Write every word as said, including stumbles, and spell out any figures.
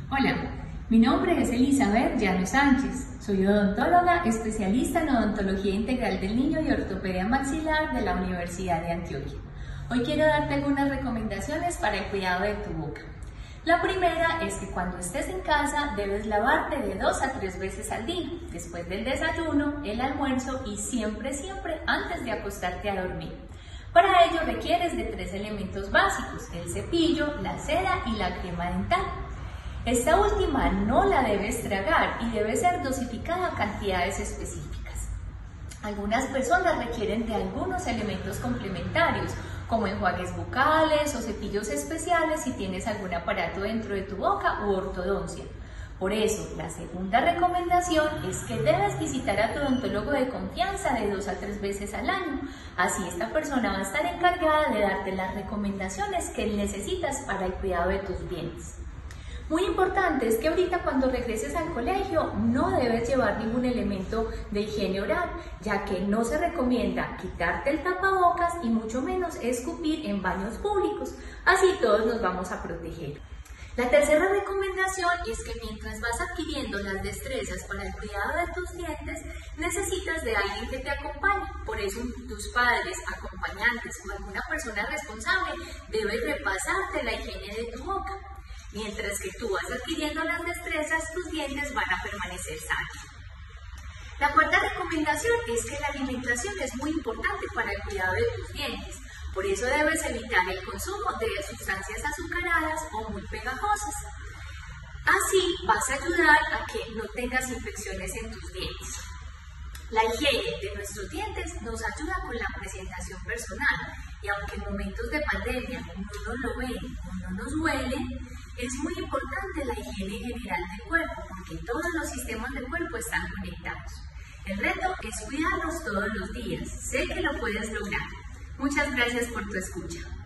Hola, mi nombre es Elizabeth Llano Sánchez. Soy odontóloga, especialista en odontología integral del niño y ortopedia maxilar de la Universidad de Antioquia. Hoy quiero darte algunas recomendaciones para el cuidado de tu boca. La primera es que cuando estés en casa debes lavarte de dos a tres veces al día, después del desayuno, el almuerzo y siempre, siempre antes de acostarte a dormir. Para ello requieres de tres elementos básicos: el cepillo, la cera y la crema dental. Esta última no la debes tragar y debe ser dosificada a cantidades específicas. Algunas personas requieren de algunos elementos complementarios, como enjuagues bucales o cepillos especiales si tienes algún aparato dentro de tu boca u ortodoncia. Por eso, la segunda recomendación es que debes visitar a tu odontólogo de confianza de dos a tres veces al año. Así esta persona va a estar encargada de darte las recomendaciones que necesitas para el cuidado de tus dientes. Muy importante es que ahorita cuando regreses al colegio no debes llevar ningún elemento de higiene oral, ya que no se recomienda quitarte el tapabocas y mucho menos escupir en baños públicos. Así todos nos vamos a proteger. La tercera recomendación es que mientras vas adquiriendo las destrezas para el cuidado de tus dientes, necesitas de alguien que te acompañe. Por eso tus padres, acompañantes o alguna persona responsable debe repasarte la higiene de tu boca. Mientras que tú vas adquiriendo las destrezas, tus dientes van a permanecer sanos. La cuarta recomendación es que la alimentación es muy importante para el cuidado de tus dientes. Por eso debes evitar el consumo de sustancias azucaradas o muy pegajosas. Así vas a ayudar a que no tengas infecciones en tus dientes. La higiene de nuestros dientes nos ayuda con la presentación personal y aunque en momentos de pandemia no nos lo ven o no nos huelen, es muy importante la higiene general del cuerpo porque todos los sistemas del cuerpo están conectados. El reto es cuidarnos todos los días. Sé que lo puedes lograr. Muchas gracias por tu escucha.